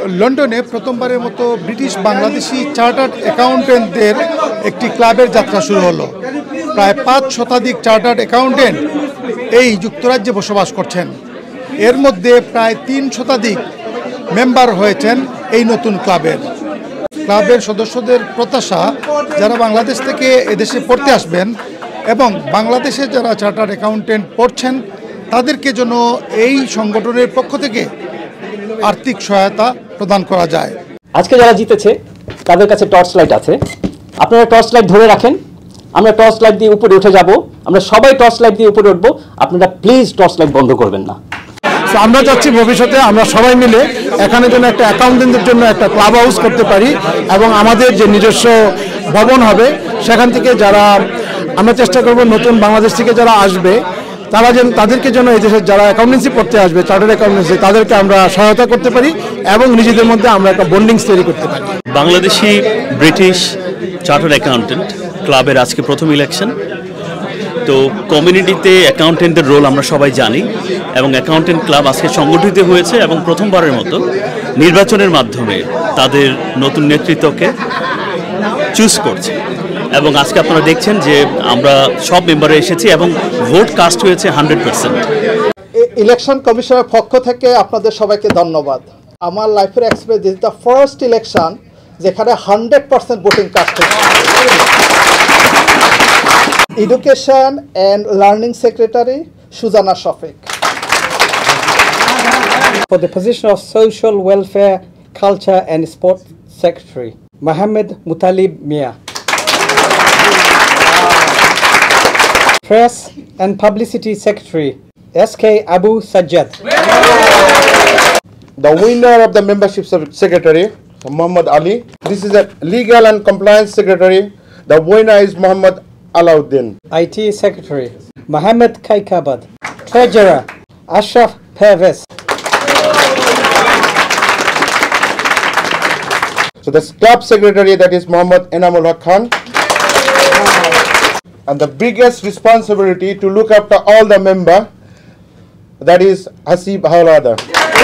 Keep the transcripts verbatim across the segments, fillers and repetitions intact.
লন্ডনে প্রথমবারের মতো ব্রিটিশ বাংলাদেশি চার্টার্ড অ্যাকাউন্টেন্টদের একটি ক্লাবের যাত্রা শুরু হলো। প্রায় পাঁচ শতাধিক চার্টার্ড অ্যাকাউন্টেন্ট এই যুক্তরাজ্যে বসবাস করছেন। এর মধ্যে প্রায় তিন শতাধিক মেম্বার হয়েছেন এই নতুন ক্লাবের। ক্লাবের সদস্যদের প্রত্যাশা, যারা বাংলাদেশ থেকে এদেশে পড়তে আসবেন এবং বাংলাদেশে যারা চার্টার্ড অ্যাকাউন্টেন্ট পড়ছেন তাদেরকে যেন এই সংগঠনের পক্ষ থেকে আর্থিক সহায়তা প্রদান করা যায়। আজকে যারা জিতেছে তাদের কাছে টর্চ লাইট আছে, আপনারা টর্চ লাইট ধরে রাখেন। আমরা টর্চ লাইট দিয়ে উপরে উঠে যাব, আমরা সবাই টর্চ লাইট দিয়ে উপরে উঠবো, আপনারা প্লিজ টর্চ লাইট বন্ধ করবেন না। আমরা চাচ্ছি ভবিষ্যতে আমরা সবাই মিলে এখানে যেন একটা অ্যাকাউন্টেন্টদের জন্য একটা ক্লাব হাউস করতে পারি এবং আমাদের যে নিজস্ব ভবন হবে সেখান থেকে যারা আমরা চেষ্টা করব নতুন বাংলাদেশ থেকে যারা আসবে তারা যেন তাদেরকে যেন এই দেশের যারা অ্যাকাউন্টেন্সি পড়তে আসবে চার্টার্ড অ্যাকাউন্টেন্সি তাদেরকে আমরা সহায়তা করতে পারি এবং নিজেদের মধ্যে আমরা একটা বন্ডিংস তৈরি করতে পারি। বাংলাদেশি ব্রিটিশ চার্টার্ড অ্যাকাউন্টেন্ট ক্লাবের আজকে প্রথম ইলেকশন। তো কমিউনিটিতে অ্যাকাউন্টেন্টের রোল আমরা সবাই জানি এবং অ্যাকাউন্টেন্ট ক্লাব আজকে সংগঠিত হয়েছে এবং প্রথমবারের মতো নির্বাচনের মাধ্যমে তাদের নতুন নেতৃত্বকে চুজ করছে এবং আজকে আপনারা দেখছেন যে আমরা সব মেম্বারে এসেছি এবং ভোট কাস্ট হয়েছে হান্ড্রেড পার্সেন্ট। ইলেকশন কমিশনের পক্ষ থেকে আপনাদের সবাইকে ধন্যবাদ। আমার লাইফের experience this the first election যেখানে হান্ড্রেড পার্সেন্ট ভোটিং কাস্ট হয়েছে। Education and learning secretary Sujana Shafiq. For the position of Social Welfare, Culture and Sports Secretary, Mohammed Mutalib Mia. Press and Publicity Secretary, S K Abu Sajjad. The winner of the Membership Secretary, Muhammad Ali. This is a Legal and Compliance Secretary. The winner is Muhammad Alauddin. I T Secretary, Mohammed Kaikabad. Treasurer, Ashraf Pervez. So the club secretary, that is Muhammad Enamul Haq Khan. And the biggest responsibility to look after all the member, that is Hasib Hawladar.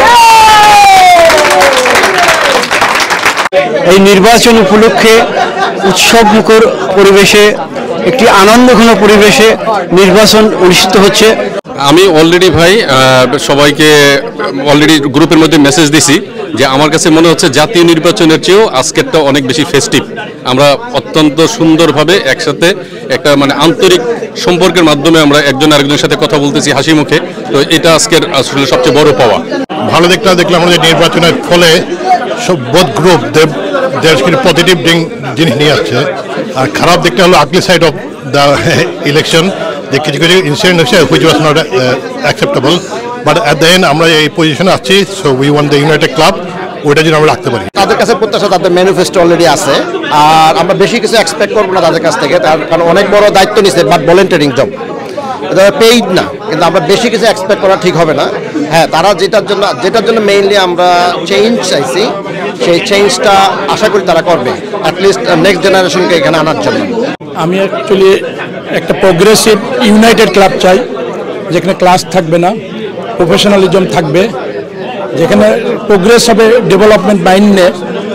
এই নির্বাচন উপলক্ষে উৎসবমুখর পরিবেশে একটি আনন্দঘন পরিবেশে নির্বাচন অনুষ্ঠিত হচ্ছে। আমি অলরেডি ভাই সবাইকে অলরেডি গ্রুপের মধ্যে মেসেজ দিছি যে আমার কাছে মনে হচ্ছে জাতীয় নির্বাচনের চেয়েও আজকেরটা অনেক বেশি ফেস্টিভ। আমরা অত্যন্ত সুন্দরভাবে একসাথে একটা মানে আন্তরিক সম্পর্কের মাধ্যমে আমরা একজন আরেকজনের সাথে কথা বলতেছি হাসি মুখে। তো এটা আজকের আসলে সবচেয়ে বড় পাওয়া। ভালো দিকটা দেখলাম আমাদের নির্বাচনের ফলে সব বোথ গ্রুপ দেশ কিন্তু পজিটিভ জিনিস নিয়ে আসছে, আর খারাপ দিকটা হলো ugly side of the election যে কিছু কিছু ইনসিডেন্ট হচ্ছে which was not acceptable, but at the end আমরা এই পজিশনে আসছি, so we want the united club, ওইটা যেন আমরা রাখতে পারি। তাদের কাছে প্রত্যাশা, তাদের ম্যানিফেস্টো অলরেডি আছে, আর আমরা বেশি কিছু এক্সপেক্ট করবো না তাদের কাছ থেকে, তার কারণ অনেক বড় দায়িত্ব নিচ্ছে, বাট ভলেন্টিয়ারিং জব, পেইড না, কিন্তু আমরা বেশি কিছু এক্সপেক্ট করা ঠিক হবে না। হ্যাঁ, তারা যেটার জন্য যেটার জন্য মেইনলি আমরা চেঞ্জ চাইছি, সেই চেঞ্জটা আশা করি তারা করবে, অ্যাটলিস্ট নেক্সট জেনারেশনকে এখানে আনার জন্য। আমি অ্যাকচুয়ালি একটা প্রোগ্রেসিভ ইউনাইটেড ক্লাব চাই, যেখানে ক্লাস থাকবে না, প্রফেশনালিজম থাকবে, যেখানে প্রোগ্রেস হবে ডেভেলপমেন্ট মাইন্ড নিয়ে,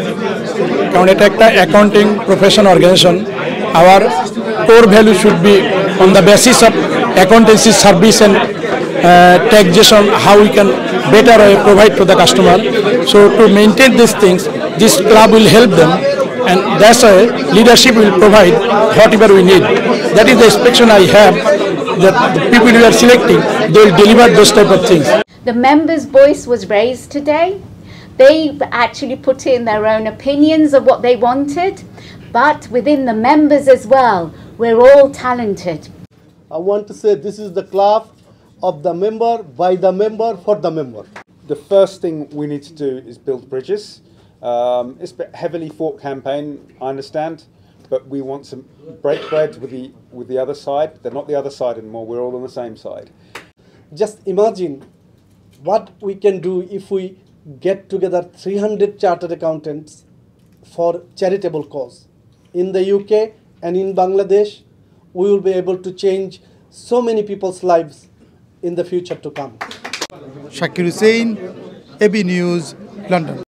কারণ এটা একটা accounting profession organisation. Our core value should be on the basis of accountancy service and uh, taxation, how we can better uh, provide to the customer. So to maintain these things, this club will help them, and that's why leadership will provide whatever we need. That is the expectation I have, that the people we are selecting, they will deliver those type of things. The members' voice was raised today. They actually put in their own opinions of what they wanted, but within the members as well, we're all talented. I want to say this is the club of the member, by the member, for the member. The first thing we need to do is build bridges. Um, it's a heavily fought campaign, I understand, but we want to break bread with the with the other side. They're not the other side anymore. We're all on the same side. Just imagine what we can do if we get together three hundred chartered accountants for charitable cause. In the U K and in Bangladesh, we will be able to change so many people's lives in the future to come. Shakir Hussain, A B News, London.